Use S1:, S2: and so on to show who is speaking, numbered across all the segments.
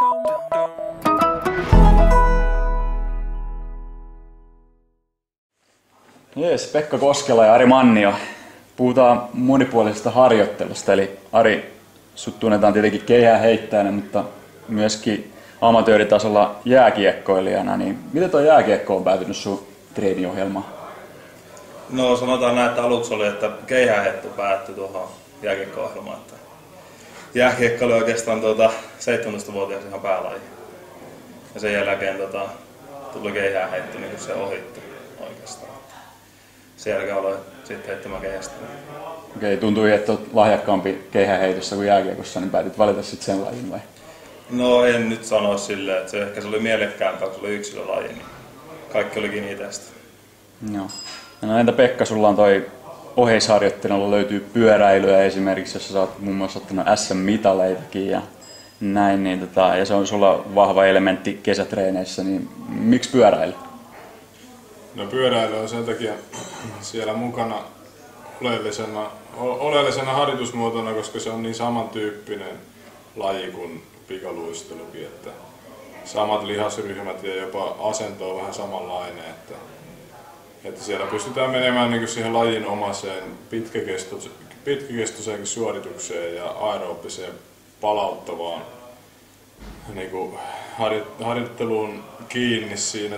S1: Jees, Pekka Koskela ja Ari Mannio. Puhutaan monipuolisesta harjoittelusta. Eli Ari, sut tunnetaan tietenkin keihääheittäjänä, mutta myöskin amatööritasolla jääkiekkoilijana. Niin miten tuo jääkiekko on päätynyt sun treeniohjelmaan?
S2: No sanotaan näin, että aluksi oli, että keihääheitto päättyi tuohon jääkiekko-ohjelmaan. Jääkiekko oli oikeastaan 17-vuotiaaksi ihan päälaji. Ja sen jälkeen tuli keihääheitto, niin kuin se ohitti oikeastaan. Sen jälkeen aloin sitten heittämään keihästä.
S1: Okei, tuntui, että olet lahjakkaampi keihääheitossa kuin jääkiekossa, niin päätit valita sitten sen lajin vai?
S2: No en nyt sanoisi silleen, että ehkä se oli mielekkäämpää, kun se oli yksilölaji, niin kaikki olikin itsestä.
S1: Joo. No entä Pekka, sulla on toi oheisharjoittelulla löytyy pyöräilyä esimerkiksi, jossa sä oot muun muassa ottanut SM-mitaleitakin ja näin, niin ja se on sulla vahva elementti kesätreeneissä, niin miksi pyöräily?
S3: No pyöräily on sen takia siellä mukana oleellisena harjoitusmuotona, koska se on niin samantyyppinen laji kuin pikaluistelukin, että samat lihasryhmät ja jopa asento on vähän samanlainen, että siellä pystytään menemään niin kuin siihen lajin omaiseen pitkäkestoiseen suoritukseen ja aerobiseen palauttavaan niin kuin harjoitteluun kiinni siinä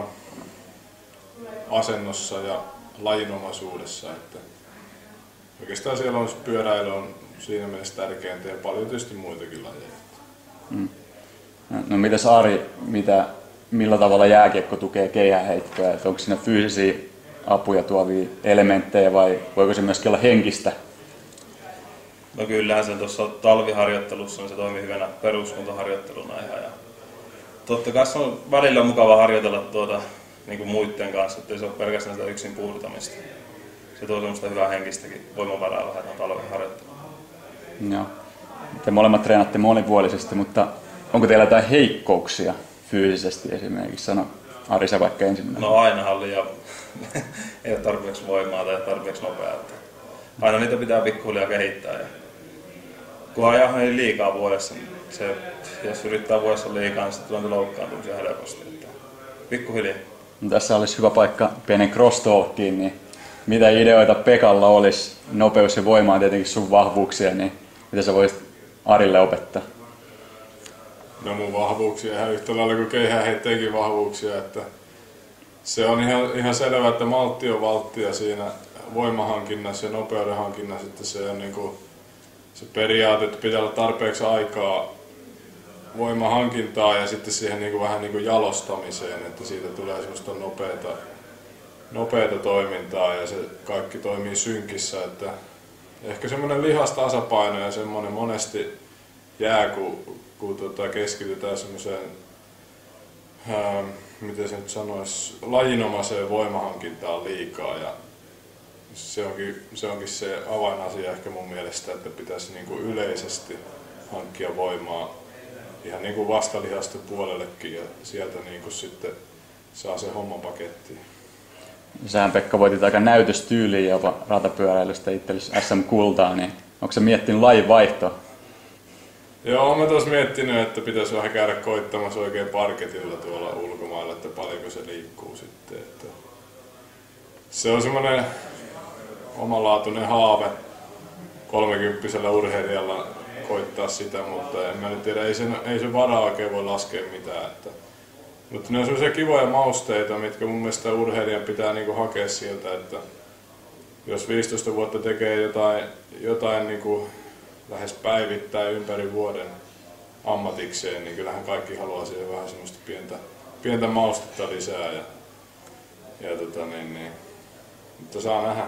S3: asennossa ja lajinomaisuudessa. Että oikeastaan siellä on pyöräily on siinä mielessä tärkeintä ja paljon tietysti muitakin lajeja.
S1: Mm. No mitäs Ari, millä tavalla jääkiekko tukee keihääheittoa? Onko siinä fyysisiä apuja tuovia elementtejä vai voiko se myöskin olla henkistä?
S2: No kyllähän se tuossa talviharjoittelussa niin se toimii hyvänä peruskuntoharjoitteluna ihan. Ja totta kai se on välillä mukava harjoitella niin kuin muiden kanssa, ettei se ole pelkästään sitä yksin puurtamista. Se tuo semmoista hyvää henkistäkin voimavaraa lähdetään talviharjoitteluun.
S1: Joo. Te molemmat treenatte monipuolisesti, mutta onko teillä jotain heikkouksia fyysisesti esimerkiksi? Sano Ari, sä vaikka ensimmäinen.
S2: No ainahan ei ole tarpeeksi voimaa tai tarpeeksi nopeaa. Aina niitä pitää pikkuhiljaa kehittää. Ja kun ajaa niin liikaa vuodessa, niin jos yrittää vuodessa liikaa, niin sitten tulee loukkaantumisia helposti. Pikkuhiljaa.
S1: No, tässä olisi hyvä paikka pienen crosstalkiin, niin mitä ideoita Pekalla olisi? Nopeus ja voima on tietenkin sun vahvuuksia, niin mitä sä voisit Arille opettaa?
S3: No mun vahvuuksia ihan yhtä lailla kuin keihääheittäjänkin vahvuuksia, että se on ihan selvä, että maltti on valttia siinä voimahankinnassa ja nopeuden hankinnassa, että se on niinku se periaate, että pitää olla tarpeeksi aikaa voimahankintaa ja sitten siihen niinku vähän niinku jalostamiseen, että siitä tulee semmoista nopeata toimintaa ja se kaikki toimii synkissä, että ehkä semmoinen lihastasapaino ja semmoinen monesti jää, kun keskitytään semmoiseen, miten se nyt sanoisi, lajinomaiseen voimahankintaan liikaa ja se onkin se avainasia ehkä mun mielestä, että pitäisi niinku yleisesti hankkia voimaa ihan niinku vastalihasta puolellekin ja sieltä niinku sitten saa se homma pakettiin.
S1: Sähän Pekka voitit aika näytöstyyliin jopa ratapyöräilystä itsellesi SM-kultaa, niin onko sä miettinyt lajin vaihtoa?
S3: Joo, mä tuossa miettinyt, että pitäisi vähän käydä koittamassa oikein parketilla tuolla ulkomailla, että paljonko se liikkuu sitten. Että se on semmoinen omalaatuinen haave 30-vuotiaalla urheilijalla koittaa sitä, mutta en mä nyt tiedä, ei se varaa oikein voi laskea mitään. Mutta ne on sellaisia kivoja mausteita, mitkä mun mielestä urheilijan pitää niinku hakea sieltä, että jos 15 vuotta tekee jotain niinku lähes päivittäin ympäri vuoden ammatikseen, niin kyllähän kaikki haluaa siihen vähän semmoista pientä maustetta lisää. Mutta saa nähdä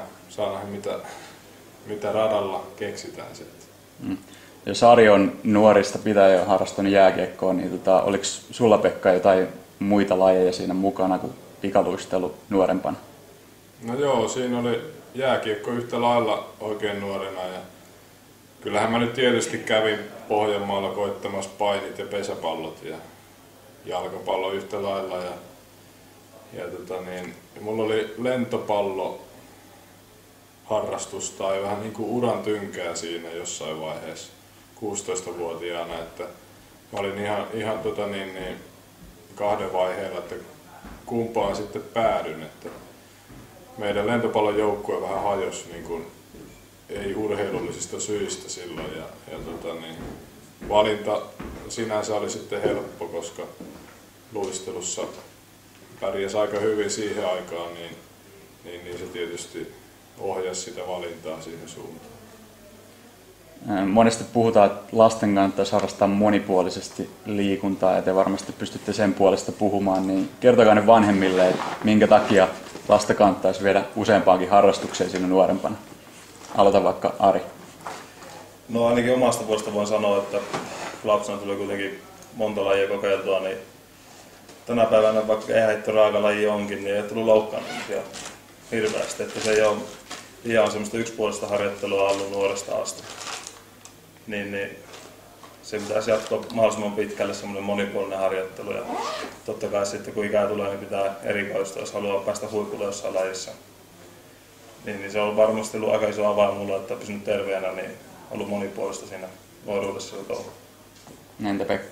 S3: mitä radalla keksitään sitten.
S1: Jos Ari on nuorista pitäen jo harrastanut jääkiekkoa, niin oliko sulla Pekka jotain muita lajeja siinä mukana kuin pikaluistelu nuorempana?
S3: No joo, siinä oli jääkiekko yhtä lailla oikein nuorena ja kyllähän mä nyt tietysti kävin Pohjanmaalla koittamassa painit ja pesäpallot ja jalkapallo yhtä lailla ja mulla oli lentopallo harrastus tai vähän niin kuin uran tynkää siinä jossain vaiheessa 16-vuotiaana, että mä olin ihan kahden vaiheella, että kumpaan sitten päädyn. Että meidän lentopallon joukkue vähän hajosi niin kuin, ei urheilullisista syistä silloin ja valinta sinänsä oli sitten helppo, koska luistelussa pärjäsi aika hyvin siihen aikaan, niin se tietysti ohjasi sitä valintaa siihen suuntaan.
S1: Monesti puhutaan, että lasten kannattaisi harrastaa monipuolisesti liikuntaa ja te varmasti pystytte sen puolesta puhumaan, niin kertokaa nyt vanhemmille, että minkä takia lasta kannattaisi viedä useampaankin harrastukseen siinä nuorempana. Aloita vaikka Ari.
S2: No ainakin omasta puolesta voin sanoa, että lapsena tuli kuitenkin monta lajia kokeiltua, niin tänä päivänä vaikka keihäheitto raakalaji onkin, niin ei tullut loukkaantumisia hirveästi, että se ei ole ihan semmoista yksipuolista harjoittelua ollut nuoresta asti. Niin se pitäisi jatkaa mahdollisimman pitkälle semmoinen monipuolinen harjoittelu ja totta kai sitten kun ikää tulee, niin pitää erikoistua, jos haluaa päästä huipulle jossain lajissa. Niin se on varmasti ollut aika iso avain mulle, että pysynyt terveenä, niin ollut monipuolista siinä nuoruudessa jo touhu.
S1: Entä Pekka?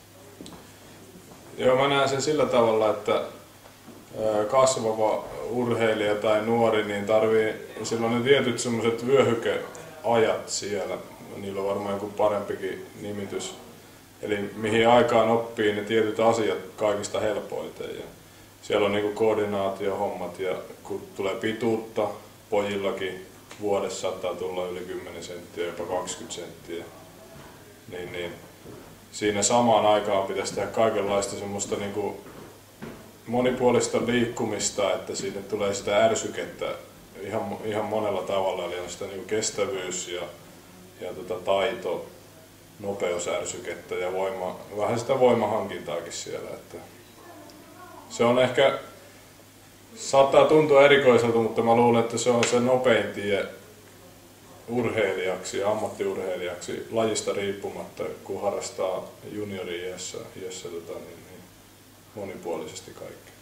S3: Joo, mä näen sen sillä tavalla, että kasvava urheilija tai nuori niin tarvii silloin ne tietyt semmoiset vyöhykeajat siellä. Niillä on varmaan joku parempikin nimitys. Eli mihin aikaan oppii ne tietyt asiat kaikista helpoiten. Ja siellä on niinku koordinaatiohommat ja kun tulee pituutta, pojillakin vuodessa saattaa tulla yli 10 senttiä, jopa 20 senttiä. Niin siinä samaan aikaan pitäisi tehdä kaikenlaista semmoista niinku monipuolista liikkumista, että siitä tulee sitä ärsykettä ihan monella tavalla. Eli on sitä niinku kestävyys ja taito, nopeusärsykettä ja vähän sitä voimahankintaakin siellä. Että se on ehkä, saattaa tuntua erikoiselta, mutta mä luulen, että se on se nopein tie urheilijaksi ja ammattiurheilijaksi lajista riippumatta, kun harrastaa juniori-iässä monipuolisesti kaikki.